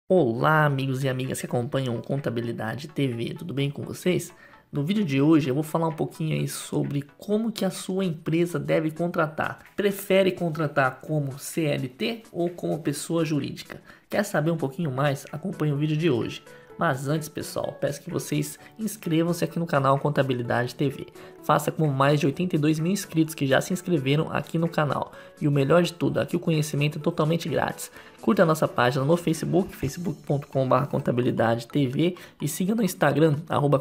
Olá, amigos e amigas que acompanham Contabilidade TV, tudo bem com vocês? No vídeo de hoje eu vou falar um pouquinho aí sobre como que a sua empresa deve contratar. Prefere contratar como CLT ou como pessoa jurídica? Quer saber um pouquinho mais? Acompanhe o vídeo de hoje. Mas antes, pessoal, peço que vocês inscrevam-se aqui no canal Contabilidade TV. Faça como mais de 82 mil inscritos que já se inscreveram aqui no canal. E o melhor de tudo, aqui o conhecimento é totalmente grátis. Curta a nossa página no Facebook, facebook.com/contabilidade-tv e siga no Instagram,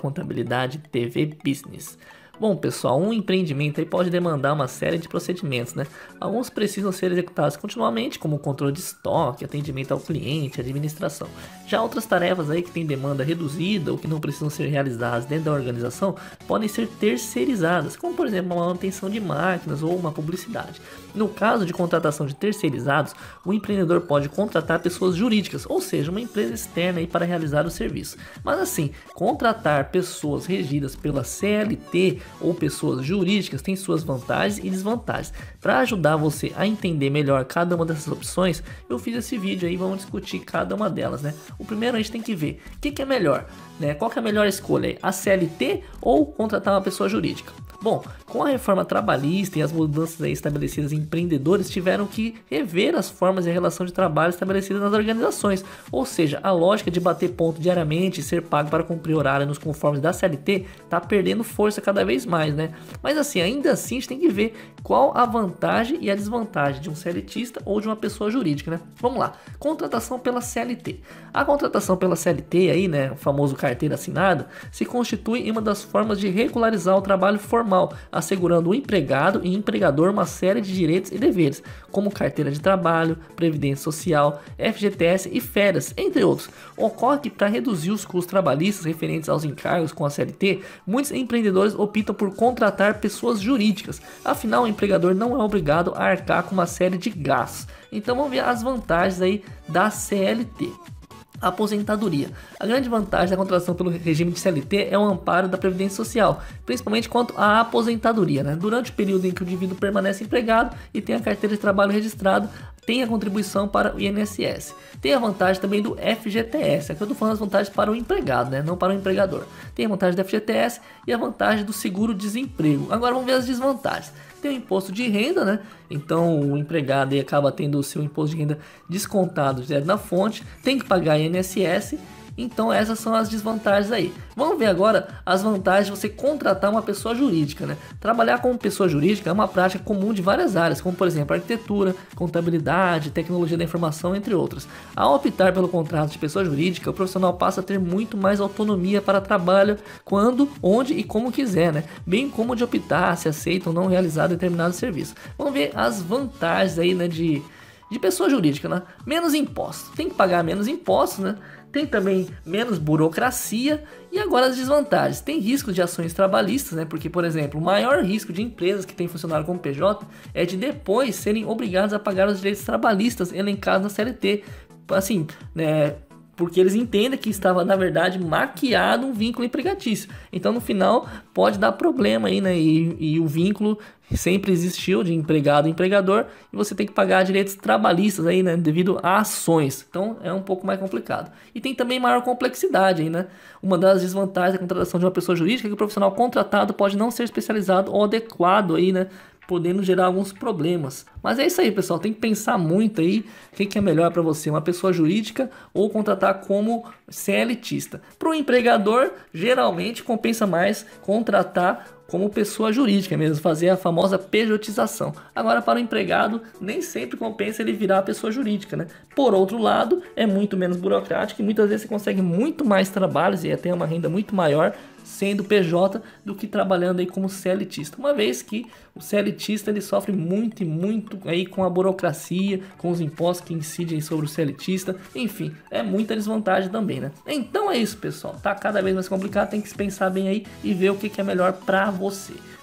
@contabilidade-tv-business. Bom, pessoal, um empreendimento aí pode demandar uma série de procedimentos, né? Alguns precisam ser executados continuamente, como o controle de estoque, atendimento ao cliente, administração. Já outras tarefas aí que têm demanda reduzida ou que não precisam ser realizadas dentro da organização podem ser terceirizadas, como por exemplo uma manutenção de máquinas ou uma publicidade. No caso de contratação de terceirizados, o empreendedor pode contratar pessoas jurídicas, ou seja, uma empresa externa aí para realizar o serviço. Mas assim, contratar pessoas regidas pela CLT ou pessoas jurídicas tem suas vantagens e desvantagens. Para ajudar você a entender melhor cada uma dessas opções, eu fiz esse vídeo aí, vamos discutir cada uma delas, né? O primeiro a gente tem que ver o que é melhor, né? Qual que é a melhor escolha? A CLT ou contratar uma pessoa jurídica? Bom, com a reforma trabalhista e as mudanças aí estabelecidas, empreendedores tiveram que rever as formas e a relação de trabalho estabelecidas nas organizações. Ou seja, a lógica de bater ponto diariamente e ser pago para cumprir horário nos conformes da CLT está perdendo força cada vez mais, né? Mas assim, ainda assim a gente tem que ver qual a vantagem e a desvantagem de um CLTista ou de uma pessoa jurídica, né? Vamos lá, contratação pela CLT. A contratação pela CLT aí, né, o famoso carteira assinada, se constitui em uma das formas de regularizar o trabalho formal, assegurando o empregado e empregador uma série de direitos e deveres, como carteira de trabalho, previdência social, FGTS e férias, entre outros. Ocorre que para reduzir os custos trabalhistas referentes aos encargos com a CLT, muitos empreendedores optam por contratar pessoas jurídicas, afinal o empregador não é obrigado a arcar com uma série de gastos. Então vamos ver as vantagens aí da CLT. Aposentadoria. A grande vantagem da contratação pelo regime de CLT é o amparo da Previdência Social, principalmente quanto à aposentadoria, né? Durante o período em que o indivíduo permanece empregado e tem a carteira de trabalho registrada, tem a contribuição para o INSS. Tem a vantagem também do FGTS, aqui eu estou falando as vantagens para o empregado, né? Não para o empregador. Tem a vantagem do FGTS e a vantagem do seguro-desemprego. Agora vamos ver as desvantagens. Tem o imposto de renda, né? Então o empregado aí acaba tendo o seu imposto de renda descontado direto na fonte, tem que pagar INSS. Então essas são as desvantagens aí. Vamos ver agora as vantagens de você contratar uma pessoa jurídica, né? Trabalhar como pessoa jurídica é uma prática comum de várias áreas, como por exemplo arquitetura, contabilidade, tecnologia da informação, entre outras. Ao optar pelo contrato de pessoa jurídica, o profissional passa a ter muito mais autonomia para trabalho quando, onde e como quiser, né? Bem como de optar se aceita ou não realizar determinado serviço. Vamos ver as vantagens aí, né, de pessoa jurídica, né? Menos impostos. Tem que pagar menos impostos, né? Tem também menos burocracia. E agora as desvantagens. Tem risco de ações trabalhistas, né? Porque, por exemplo, o maior risco de empresas que têm funcionário como PJ é de depois serem obrigados a pagar os direitos trabalhistas elencados na CLT. Assim, né? Porque eles entendem que estava, na verdade, maquiado um vínculo empregatício. Então, no final, pode dar problema aí, né? E o vínculo sempre existiu de empregado e empregador e você tem que pagar direitos trabalhistas aí, né? Devido a ações. Então, é um pouco mais complicado. E tem também maior complexidade aí, né? Uma das desvantagens da contratação de uma pessoa jurídica é que o profissional contratado pode não ser especializado ou adequado aí, né? Podendo gerar alguns problemas. Mas é isso aí, pessoal, tem que pensar muito aí o que é melhor para você, uma pessoa jurídica ou contratar como CLTista. Para o empregador, geralmente compensa mais contratar como pessoa jurídica mesmo, fazer a famosa pejotização. Agora, para o empregado, nem sempre compensa ele virar a pessoa jurídica, né? Por outro lado, é muito menos burocrático e muitas vezes você consegue muito mais trabalhos e até uma renda muito maior sendo PJ do que trabalhando aí como CLTista. Uma vez que o CLTista ele sofre muito e muito aí com a burocracia, com os impostos que incidem sobre o CLTista, enfim, é muita desvantagem também, né? Então é isso, pessoal, tá cada vez mais complicado, tem que se pensar bem aí e ver o que é melhor para você.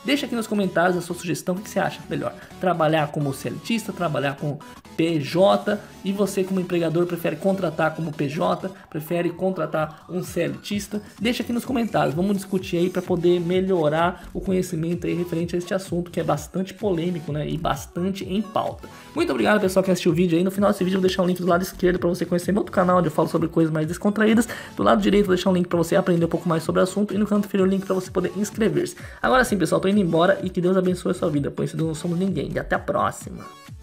Deixa aqui nos comentários a sua sugestão, o que você acha melhor? Trabalhar como CLTista, trabalhar com PJ, e você como empregador prefere contratar como PJ, prefere contratar um CLTista? Deixa aqui nos comentários, vamos discutir aí para poder melhorar o conhecimento aí referente a este assunto que é bastante polêmico, né, e bastante em pauta. Muito obrigado pessoal que assistiu o vídeo aí. No final desse vídeo eu vou deixar um link do lado esquerdo para você conhecer meu outro canal onde eu falo sobre coisas mais descontraídas. Do lado direito eu vou deixar um link para você aprender um pouco mais sobre o assunto, e no canto inferior o link para você poder inscrever-se. Agora sim pessoal, tô indo embora e que Deus abençoe a sua vida, pois se Deus não somos ninguém. E até a próxima.